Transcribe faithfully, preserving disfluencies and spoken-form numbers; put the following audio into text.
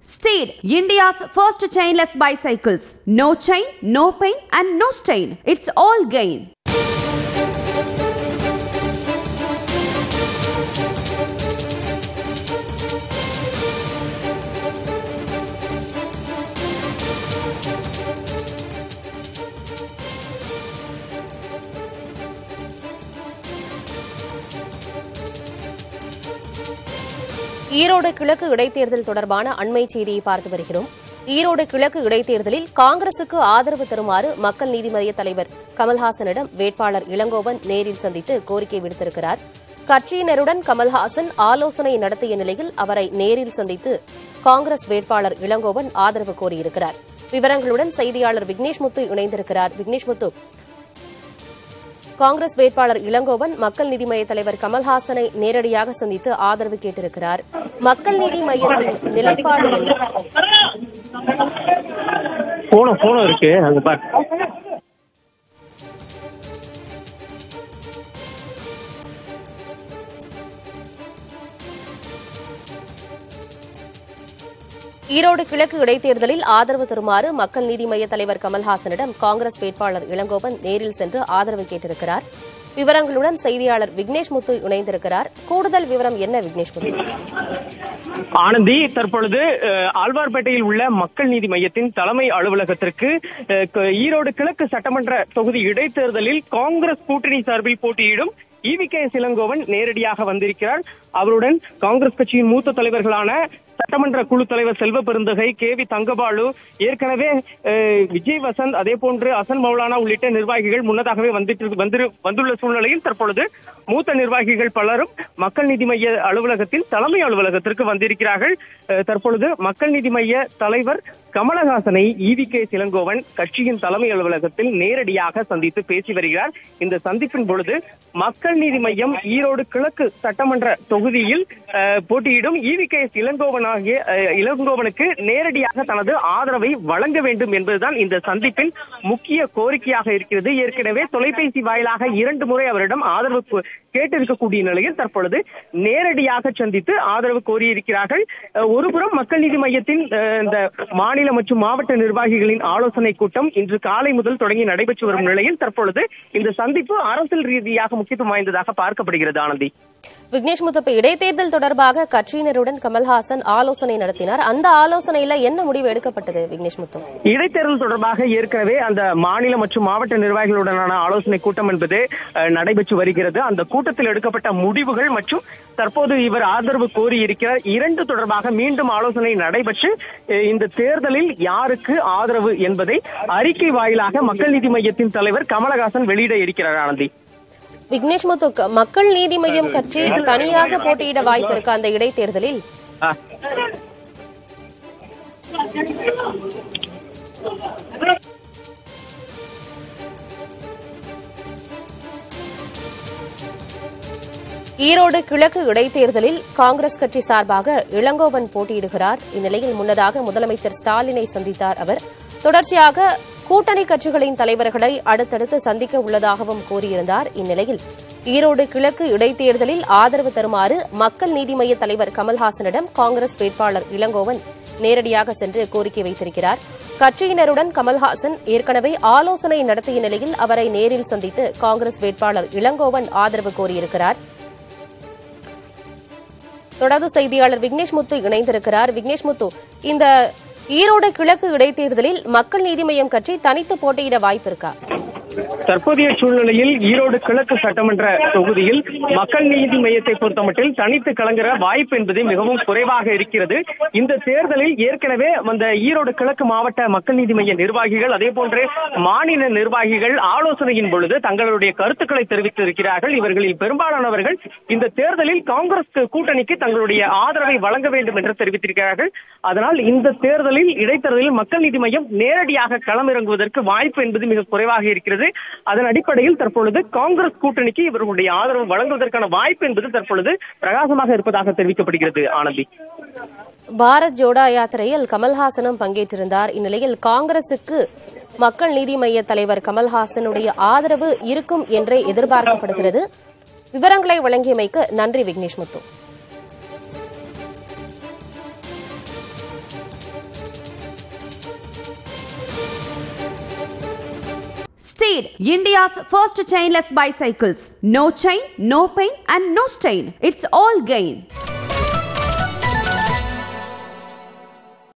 Steed, India's first chainless bicycles. No chain, no pain and no stain. It's all gain. Erode கிழக்கு இடைத்தேர்தல் தொடர்பான அண்மை செய்தியை பார்த்து வருகிறோம். ஈரோடு கிழக்கு இடைத்தேர்தலில் காங்கிரசுக்கு ஆதரவு தருமாறு மக்கள் நீதி மய்ய தலைவர் கமல்ஹாசனிடம் வேட்பாளர் இளங்கோவன் நேரில் சந்தித்து கோரிக்கை விடுத்திருக்கிறார். கட்சியினருடன் கமல்ஹாசன் ஆலோசனை நடத்திய நிலையில் அவரை நேரில் சந்தித்து காங்கிரஸ் வேட்பாளர் இளங்கோவன் ஆதரவு கோரியிருக்கிறார். விவரங்களுடன் செய்தியாளர் விக்னேஷ்முத்து இணைந்திருக்கிறார். விக்னேஷ்முத்து, காங்கிரஸ் வேட்பாளர் இளங்கோவன் மக்கள் நீதி மய்ய தலைவர் கமல்ஹாசனை நேரடியாக சந்தித்து ஆதரவு கேட்டிருக்கிறார். மக்கள் நீதி மய்யத்தின் நிலைப்பாடு என்ன? போன போன இருக்கு அங்க பாரு. ஈரோடு கிழக்கு இடைத்தேர்தலில் ஆதரவு தருமாறு மக்கள் நீதி மய்ய தலைவர் கமல்ஹாசனிடம் காங்கிரஸ் வேட்பாளர் இளங்கோவன் நேரில் சென்று ஆதரவு கேட்டிருக்கிறார். விவரங்களுடன் செய்தியாளர் விக்னேஷ்முத்து இணைந்திருக்கிறார். கூடுதல் விவரம் என்ன விக்னேஷ்முத்து? ஆனந்தி, தற்பொழுது ஆழ்வார்பேட்டையில் உள்ள மக்கள் நீதி மையத்தின் தலைமை அலுவலகத்திற்கு ஈரோடு கிழக்கு சட்டமன்ற தொகுதி இடைத்தேர்தலில் காங்கிரஸ் கூட்டணி சார்பில் போட்டியிடும் ஈவி கே இளங்கோவன் நேரடியாக வந்திருக்கிறார். அவருடன் காங்கிரஸ் கட்சியின் மூத்த தலைவர்களான சட்டமன்ற குழு தலைவர் செல்வ பெருந்தகை, கே வி தங்கபாலு, ஏற்கனவே விஜய் வசந்த், அதே போன்று அசன் மௌலானா உள்ளிட்ட நிர்வாகிகள் முன்னதாகவே வந்துள்ள சூழ்நிலையில் தற்பொழுது மூத்த நிர்வாகிகள் பலரும் மக்கள் நீதி மய்ய அலுவலகத்தின் தலைமை அலுவலகத்திற்கு வந்திருக்கிறார்கள். தற்பொழுது மக்கள் நீதி மய்ய தலைவர் கமலஹாசனை ஈவி கே இளங்கோவன் கட்சியின் தலைமை அலுவலகத்தில் நேரடியாக சந்தித்து பேசி வருகிறார். இந்த சந்திப்பின் பொழுது மக்கள் நீதி மையம் ஈரோடு கிழக்கு சட்டமன்ற தொகுதியில் போட்டியிடும் ஈவி கே இளங்கோவன் இளங்கோவனுக்கு நேரடியாக தனது ஆதரவை வழங்க வேண்டும் என்பதுதான் இந்த சந்திப்பின் முக்கிய கோரிக்கையாக இருக்கிறது. ஏற்கனவே தொலைபேசி வாயிலாக இரண்டு முறை அவரிடம் ஆதரவு கேட்டிருக்கக்கூடிய நிலையில் தற்பொழுது நேரடியாக சந்தித்து ஆதரவு கோரியிருக்கிறார்கள். ஒருபுறம் மக்கள் நீதி மையத்தின் இந்த மாநில மற்றும் மாவட்ட நிர்வாகிகளின் ஆலோசனை கூட்டம் இன்று காலை முதல் தொடங்கி நடைபெற்று வரும் நிலையில் தற்பொழுது இந்த சந்திப்பு அரசியல் ரீதியாக முக்கியத்துவம் வாய்ந்ததாக பார்க்கப்படுகிறது. ஆனந்தி, விக்னேஷ்முத்து, இடைத்தேர்தல் தொடர்பாக கட்சியினருடன் கமல்ஹாசன் ஆலோசனை நடத்தினார். அந்த ஆலோசனையில என்ன முடிவு எடுக்கப்பட்டது விக்னேஷ்முத்து? இடைத்தேர்தல் தொடர்பாக ஏற்கனவே அந்த மாநில மற்றும் மாவட்ட நிர்வாகிகளுடனான ஆலோசனை கூட்டம் என்பது நடைபெற்று வருகிறது. அந்த கூட்டத்தில் எடுக்கப்பட்ட முடிவுகள் மற்றும் தற்போது இவர் ஆதரவு கோரியிருக்கிறார் இரண்டு தொடர்பாக மீண்டும் ஆலோசனை நடைபெற்று இந்த தேர்தலில் யாருக்கு ஆதரவு என்பதை அறிக்கை வாயிலாக மக்கள் நீதி மையத்தின் தலைவர் கமலஹாசன் வெளியிட இருக்கிறார். ஆனந்தி, விக்னேஷ்முத்து, மக்கள் நீதி மய்யம் கட்சி தனியாக போட்டியிட வாய்ப்பு இருக்கு அந்த இடைத்தேர்தலில்? ஈரோடு கிழக்கு இடைத்தேர்தலில் காங்கிரஸ் கட்சி சார்பாக இளங்கோவன் போட்டியிடுகிறார். இந்நிலையில் முன்னதாக முதலமைச்சர் ஸ்டாலினை சந்தித்தார் அவர். தொடர்ச்சியாக கூட்டணி கட்சிகளின் தலைவர்களை அடுத்தடுத்து சந்திக்க உள்ளதாகவும் கூறியிருந்தார். இந்நிலையில் ஈரோடு கிழக்கு இடைத்தேர்தலில் ஆதரவு தருமாறு மக்கள் நீதி மய்ய தலைவர் கமல்ஹாசனிடம் காங்கிரஸ் வேட்பாளர் இளங்கோவன் நேரடியாக சென்று கோரிக்கை வைத்திருக்கிறார். கட்சியினருடன் கமல்ஹாசன் ஏற்கனவே ஆலோசனை நடத்திய நிலையில் அவரை நேரில் சந்தித்து காங்கிரஸ் வேட்பாளர் இளங்கோவன் ஆதரவு கோரியிருக்கிறார். தொடர்ந்து செய்தியாளர் விக்னேஷ்முத்து இணைந்திருக்கிறார். விக்னேஷ்முத்து, இந்த ஈரோடு கிழக்கு இடைத்தேர்தலில் மக்கள் நீதி மய்யம் கட்சி தனித்து போட்டியிட வாய்ப்பு இருக்கா? தற்போதைய சூழ்நிலையில் ஈரோடு கிழக்கு சட்டமன்ற தொகுதியில் மக்கள் நீதி மையத்தை பொறுத்தமட்டில் தனித்து கலங்குற வாய்ப்பு என்பது மிகவும் குறைவாக இருக்கிறது. இந்த தேர்தலில் ஏற்கனவே அந்த ஈரோடு கிழக்கு மாவட்ட மக்கள் நீதி மைய நிர்வாகிகள், அதே போன்று மாநில நிர்வாகிகள் ஆலோசனையின் பொழுது தங்களுடைய கருத்துக்களை தெரிவித்திருக்கிறார்கள். இவர்களில் பெரும்பாலானவர்கள் இந்த தேர்தலில் காங்கிரஸ் கூட்டணிக்கு தங்களுடைய ஆதரவை வழங்க வேண்டும் என்று தெரிவித்திருக்கிறார்கள். அதனால் இந்த தேர்தலில் இடைத்தேர்தலில் மக்கள் நீதி மையம் நேரடியாக களமிறங்குவதற்கு வாய்ப்பு என்பது மிக குறைவாக இருக்கிறது. அதன் அடிப்படையில் தற்பொழுது காங்கிரஸ் கூட்டணிக்கு இவர்களுடைய ஆதரவு வழங்குவதற்கான வாய்ப்பு என்பது தற்பொழுது பிரகாசமாக இருப்பதாக தெரிவிக்கப்படுகிறது. ஆனந்தி, பாரத் ஜோடோ யாத்திரையில் கமல்ஹாசனும் பங்கேற்றிருந்தார். இந்நிலையில் காங்கிரசுக்கு மக்கள் நீதி மய்ய தலைவர் கமல்ஹாசனுடைய ஆதரவு இருக்கும் என்றே எதிர்பார்க்கப்படுகிறது. விவரங்களை வழங்கியமைக்கு நன்றி விக்னேஷ்முத்து. Steed, India's first chainless bicycles. No chain, no pain and no stain. It's all gain.